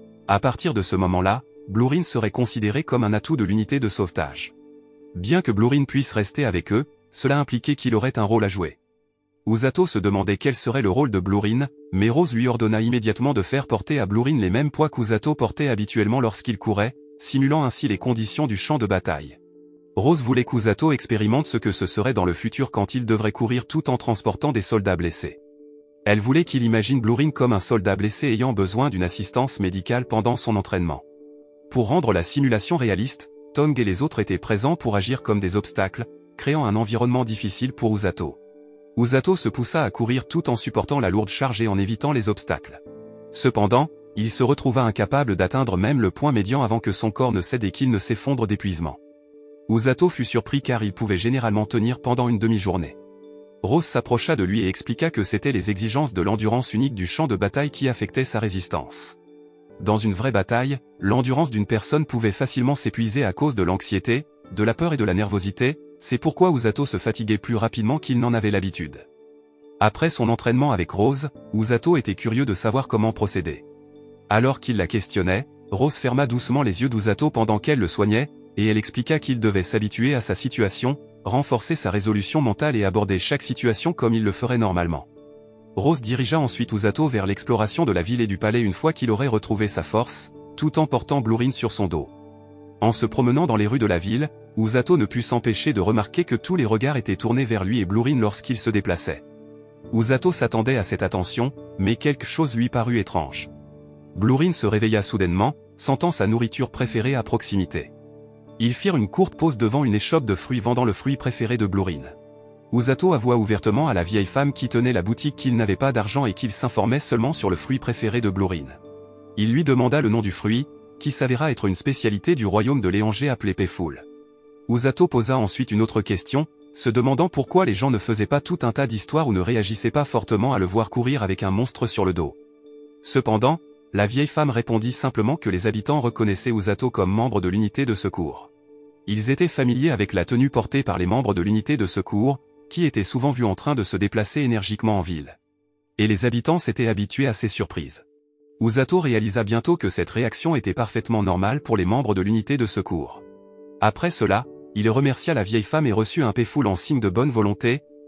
À partir de ce moment-là, Blurine serait considéré comme un atout de l'unité de sauvetage. Bien que Blurine puisse rester avec eux, cela impliquait qu'il aurait un rôle à jouer. Usato se demandait quel serait le rôle de Blurine, mais Rose lui ordonna immédiatement de faire porter à Blurine les mêmes poids qu'Usato portait habituellement lorsqu'il courait, simulant ainsi les conditions du champ de bataille. Rose voulait qu'Usato expérimente ce que ce serait dans le futur quand il devrait courir tout en transportant des soldats blessés. Elle voulait qu'il imagine Blurine comme un soldat blessé ayant besoin d'une assistance médicale pendant son entraînement. Pour rendre la simulation réaliste, Tong et les autres étaient présents pour agir comme des obstacles, créant un environnement difficile pour Usato. Usato se poussa à courir tout en supportant la lourde charge et en évitant les obstacles. Cependant, il se retrouva incapable d'atteindre même le point médian avant que son corps ne cède et qu'il ne s'effondre d'épuisement. Usato fut surpris car il pouvait généralement tenir pendant une demi-journée. Rose s'approcha de lui et expliqua que c'étaient les exigences de l'endurance unique du champ de bataille qui affectaient sa résistance. Dans une vraie bataille, l'endurance d'une personne pouvait facilement s'épuiser à cause de l'anxiété, de la peur et de la nervosité, c'est pourquoi Usato se fatiguait plus rapidement qu'il n'en avait l'habitude. Après son entraînement avec Rose, Usato était curieux de savoir comment procéder. Alors qu'il la questionnait, Rose ferma doucement les yeux d'Usato pendant qu'elle le soignait, et elle expliqua qu'il devait s'habituer à sa situation, renforcer sa résolution mentale et aborder chaque situation comme il le ferait normalement. Rose dirigea ensuite Usato vers l'exploration de la ville et du palais une fois qu'il aurait retrouvé sa force, tout en portant Blurine sur son dos. En se promenant dans les rues de la ville, Usato ne put s'empêcher de remarquer que tous les regards étaient tournés vers lui et Blurine lorsqu'il se déplaçait. Usato s'attendait à cette attention, mais quelque chose lui parut étrange. Blurine se réveilla soudainement, sentant sa nourriture préférée à proximité. Ils firent une courte pause devant une échoppe de fruits vendant le fruit préféré de Blurine. Usato avoua ouvertement à la vieille femme qui tenait la boutique qu'il n'avait pas d'argent et qu'il s'informait seulement sur le fruit préféré de Blurine. Il lui demanda le nom du fruit, qui s'avéra être une spécialité du royaume de Léanger appelé Péfoul. Usato posa ensuite une autre question, se demandant pourquoi les gens ne faisaient pas tout un tas d'histoires ou ne réagissaient pas fortement à le voir courir avec un monstre sur le dos. Cependant, la vieille femme répondit simplement que les habitants reconnaissaient Usato comme membre de l'unité de secours. Ils étaient familiers avec la tenue portée par les membres de l'unité de secours, qui étaient souvent vus en train de se déplacer énergiquement en ville. Et les habitants s'étaient habitués à ces surprises. Usato réalisa bientôt que cette réaction était parfaitement normale pour les membres de l'unité de secours. Après cela, il remercia la vieille femme et reçut un péfoul en signe de bonne volonté,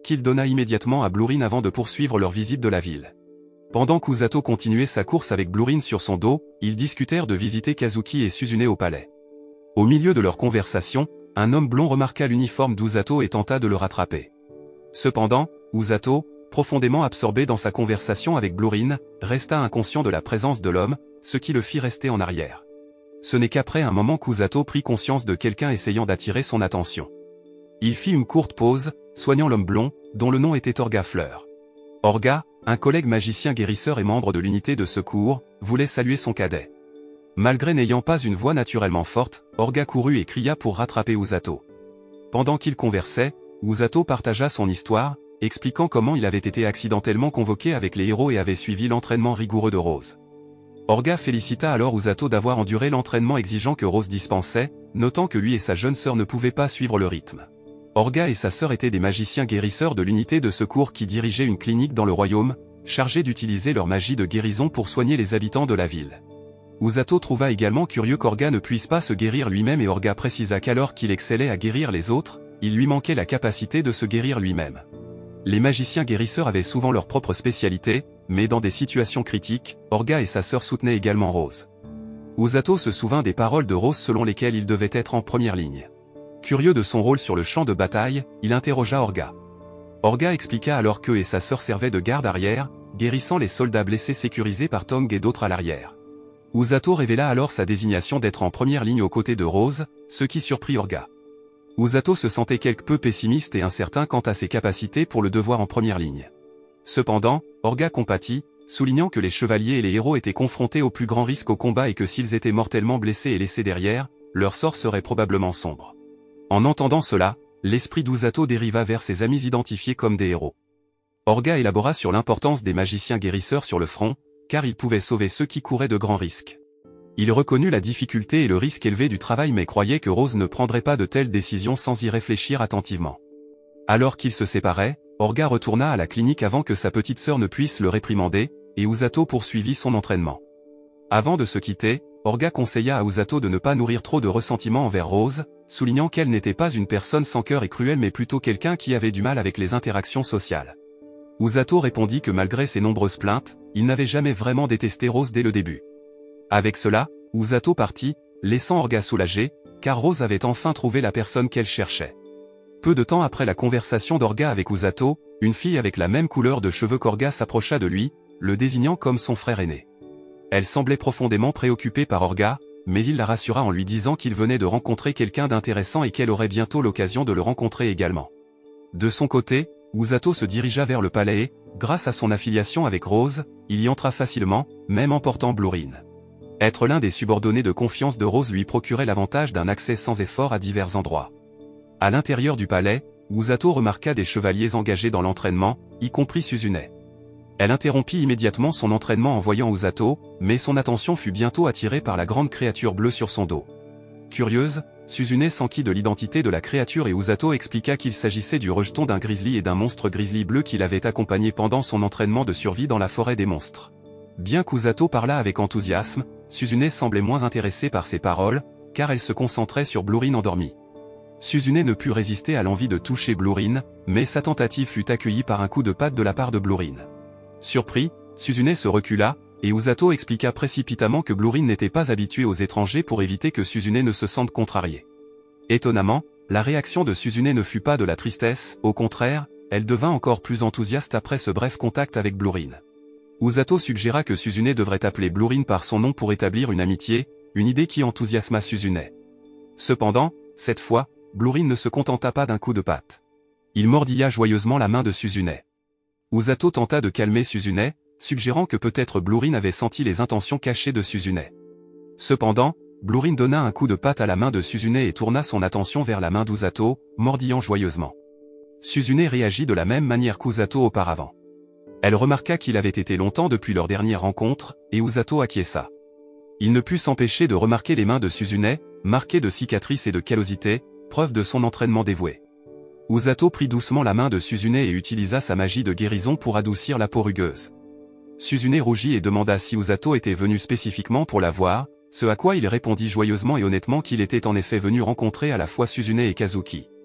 qu'il donna immédiatement à Blue-rin avant de poursuivre leur visite de la ville. Pendant qu'Usato continuait sa course avec Blue-rin sur son dos, ils discutèrent de visiter Kazuki et Suzune au palais. Au milieu de leur conversation, un homme blond remarqua l'uniforme d'Usato et tenta de le rattraper. Cependant, Usato, profondément absorbé dans sa conversation avec Blue-rin, resta inconscient de la présence de l'homme, ce qui le fit rester en arrière. Ce n'est qu'après un moment qu'Usato prit conscience de quelqu'un essayant d'attirer son attention. Il fit une courte pause, soignant l'homme blond, dont le nom était Orga Fleur. Orga, un collègue magicien guérisseur et membre de l'unité de secours, voulait saluer son cadet. Malgré n'ayant pas une voix naturellement forte, Orga courut et cria pour rattraper Usato. Pendant qu'ils conversaient, Usato partagea son histoire, expliquant comment il avait été accidentellement convoqué avec les héros et avait suivi l'entraînement rigoureux de Rose. Orga félicita alors Usato d'avoir enduré l'entraînement exigeant que Rose dispensait, notant que lui et sa jeune sœur ne pouvaient pas suivre le rythme. Orga et sa sœur étaient des magiciens guérisseurs de l'unité de secours qui dirigeaient une clinique dans le royaume, chargés d'utiliser leur magie de guérison pour soigner les habitants de la ville. Usato trouva également curieux qu'Orga ne puisse pas se guérir lui-même et Orga précisa qu'alors qu'il excellait à guérir les autres, il lui manquait la capacité de se guérir lui-même. Les magiciens guérisseurs avaient souvent leur propre spécialité, mais dans des situations critiques, Orga et sa sœur soutenaient également Rose. Usato se souvint des paroles de Rose selon lesquelles il devait être en première ligne. Curieux de son rôle sur le champ de bataille, il interrogea Orga. Orga expliqua alors qu'eux et sa sœur servaient de garde arrière, guérissant les soldats blessés sécurisés par Tong et d'autres à l'arrière. Usato révéla alors sa désignation d'être en première ligne aux côtés de Rose, ce qui surprit Orga. Usato se sentait quelque peu pessimiste et incertain quant à ses capacités pour le devoir en première ligne. Cependant, Orga compatit, soulignant que les chevaliers et les héros étaient confrontés au plus grand risque au combat et que s'ils étaient mortellement blessés et laissés derrière, leur sort serait probablement sombre. En entendant cela, l'esprit d'Usato dériva vers ses amis identifiés comme des héros. Orga élabora sur l'importance des magiciens guérisseurs sur le front, car ils pouvaient sauver ceux qui couraient de grands risques. Il reconnut la difficulté et le risque élevé du travail mais croyait que Rose ne prendrait pas de telles décisions sans y réfléchir attentivement. Alors qu'ils se séparaient, Orga retourna à la clinique avant que sa petite sœur ne puisse le réprimander, et Usato poursuivit son entraînement. Avant de se quitter, Orga conseilla à Usato de ne pas nourrir trop de ressentiment envers Rose, soulignant qu'elle n'était pas une personne sans cœur et cruelle mais plutôt quelqu'un qui avait du mal avec les interactions sociales. Usato répondit que malgré ses nombreuses plaintes, il n'avait jamais vraiment détesté Rose dès le début. Avec cela, Usato partit, laissant Orga soulagé, car Rose avait enfin trouvé la personne qu'elle cherchait. Peu de temps après la conversation d'Orga avec Usato, une fille avec la même couleur de cheveux qu'Orga s'approcha de lui, le désignant comme son frère aîné. Elle semblait profondément préoccupée par Orga, mais il la rassura en lui disant qu'il venait de rencontrer quelqu'un d'intéressant et qu'elle aurait bientôt l'occasion de le rencontrer également. De son côté, Usato se dirigea vers le palais et, grâce à son affiliation avec Rose, il y entra facilement, même emportant Blue-rin. Être l'un des subordonnés de confiance de Rose lui procurait l'avantage d'un accès sans effort à divers endroits. À l'intérieur du palais, Usato remarqua des chevaliers engagés dans l'entraînement, y compris Suzune. Elle interrompit immédiatement son entraînement en voyant Usato, mais son attention fut bientôt attirée par la grande créature bleue sur son dos. Curieuse, Suzune s'enquit de l'identité de la créature et Usato expliqua qu'il s'agissait du rejeton d'un grizzly et d'un monstre grizzly bleu qui l'avait accompagné pendant son entraînement de survie dans la forêt des monstres. Bien qu'Usato parlât avec enthousiasme, Suzune semblait moins intéressée par ses paroles, car elle se concentrait sur Blue-rin endormi. Suzune ne put résister à l'envie de toucher Blue-rin, mais sa tentative fut accueillie par un coup de patte de la part de Blue-rin. Surpris, Suzune se recula, et Usato expliqua précipitamment que Blue-rin n'était pas habitué aux étrangers pour éviter que Suzune ne se sente contrariée. Étonnamment, la réaction de Suzune ne fut pas de la tristesse, au contraire, elle devint encore plus enthousiaste après ce bref contact avec Blue-rin. Usato suggéra que Suzune devrait appeler Blue-rin par son nom pour établir une amitié, une idée qui enthousiasma Suzune. Cependant, cette fois, Blue-rin ne se contenta pas d'un coup de patte. Il mordilla joyeusement la main de Suzune. Usato tenta de calmer Suzune, suggérant que peut-être Blue-rin avait senti les intentions cachées de Suzune. Cependant, Blue-rin donna un coup de patte à la main de Suzune et tourna son attention vers la main d'Usato, mordillant joyeusement. Suzune réagit de la même manière qu'Usato auparavant. Elle remarqua qu'il avait été longtemps depuis leur dernière rencontre, et Usato acquiesça. Il ne put s'empêcher de remarquer les mains de Suzune, marquées de cicatrices et de callosité, preuve de son entraînement dévoué. Usato prit doucement la main de Suzune et utilisa sa magie de guérison pour adoucir la peau rugueuse. Suzune rougit et demanda si Usato était venu spécifiquement pour la voir, ce à quoi il répondit joyeusement et honnêtement qu'il était en effet venu rencontrer à la fois Suzune et Kazuki.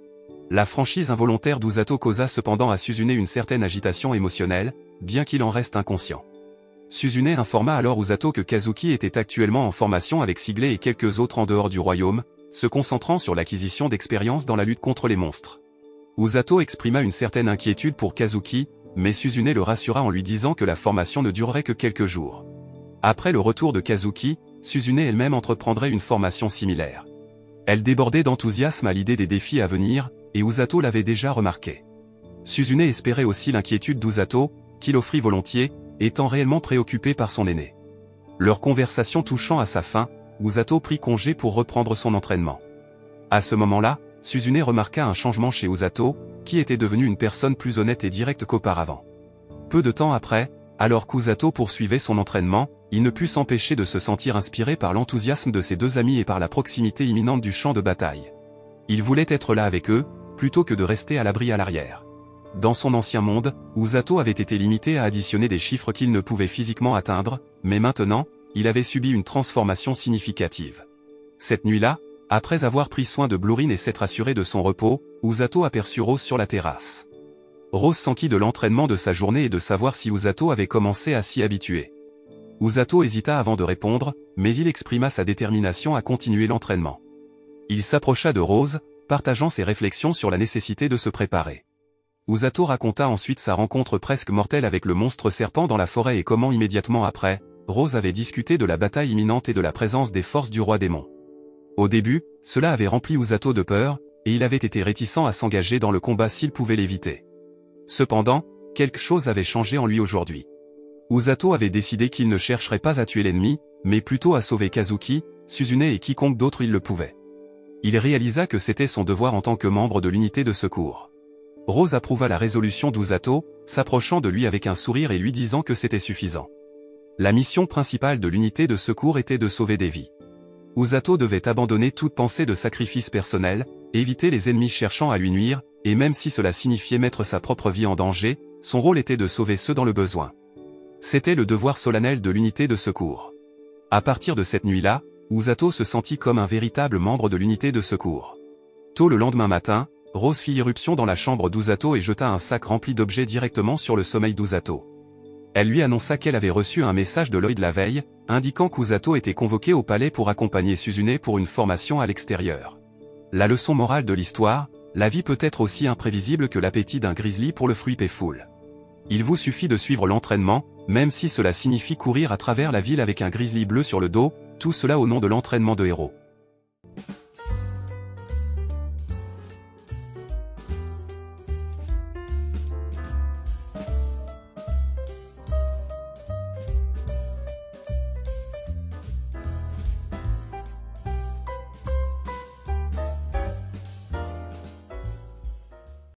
La franchise involontaire d'Usato causa cependant à Suzune une certaine agitation émotionnelle, bien qu'il en reste inconscient. Suzune informa alors Usato que Kazuki était actuellement en formation avec Sigley et quelques autres en dehors du royaume, se concentrant sur l'acquisition d'expérience dans la lutte contre les monstres. Usato exprima une certaine inquiétude pour Kazuki, mais Suzune le rassura en lui disant que la formation ne durerait que quelques jours. Après le retour de Kazuki, Suzune elle-même entreprendrait une formation similaire. Elle débordait d'enthousiasme à l'idée des défis à venir, et Usato l'avait déjà remarqué. Suzune espérait aussi l'inquiétude d'Usato, qu'il offrit volontiers, étant réellement préoccupé par son aîné. Leur conversation touchant à sa fin, Usato prit congé pour reprendre son entraînement. À ce moment-là, Suzune remarqua un changement chez Usato, qui était devenu une personne plus honnête et directe qu'auparavant. Peu de temps après, alors qu'Usato poursuivait son entraînement, il ne put s'empêcher de se sentir inspiré par l'enthousiasme de ses deux amis et par la proximité imminente du champ de bataille. Il voulait être là avec eux, plutôt que de rester à l'abri à l'arrière. Dans son ancien monde, Usato avait été limité à additionner des chiffres qu'il ne pouvait physiquement atteindre, mais maintenant, il avait subi une transformation significative. Cette nuit-là, après avoir pris soin de Blurine et s'être assuré de son repos, Usato aperçut Rose sur la terrasse. Rose s'enquit de l'entraînement de sa journée et de savoir si Usato avait commencé à s'y habituer. Usato hésita avant de répondre, mais il exprima sa détermination à continuer l'entraînement. Il s'approcha de Rose, partageant ses réflexions sur la nécessité de se préparer. Usato raconta ensuite sa rencontre presque mortelle avec le monstre serpent dans la forêt et comment immédiatement après, Rose avait discuté de la bataille imminente et de la présence des forces du roi démon. Au début, cela avait rempli Usato de peur, et il avait été réticent à s'engager dans le combat s'il pouvait l'éviter. Cependant, quelque chose avait changé en lui aujourd'hui. Usato avait décidé qu'il ne chercherait pas à tuer l'ennemi, mais plutôt à sauver Kazuki, Suzune et quiconque d'autre il le pouvait. Il réalisa que c'était son devoir en tant que membre de l'unité de secours. Rose approuva la résolution d'Usato, s'approchant de lui avec un sourire et lui disant que c'était suffisant. La mission principale de l'unité de secours était de sauver des vies. Usato devait abandonner toute pensée de sacrifice personnel, éviter les ennemis cherchant à lui nuire, et même si cela signifiait mettre sa propre vie en danger, son rôle était de sauver ceux dans le besoin. C'était le devoir solennel de l'unité de secours. À partir de cette nuit-là, Usato se sentit comme un véritable membre de l'unité de secours. Tôt le lendemain matin, Rose fit irruption dans la chambre d'Usato et jeta un sac rempli d'objets directement sur le sommeil d'Usato. Elle lui annonça qu'elle avait reçu un message de Lloyd la veille, indiquant qu'Usato était convoqué au palais pour accompagner Suzune pour une formation à l'extérieur. La leçon morale de l'histoire, la vie peut être aussi imprévisible que l'appétit d'un grizzly pour le fruit péfoule. Il vous suffit de suivre l'entraînement, même si cela signifie courir à travers la ville avec un grizzly bleu sur le dos, tout cela au nom de l'entraînement de héros.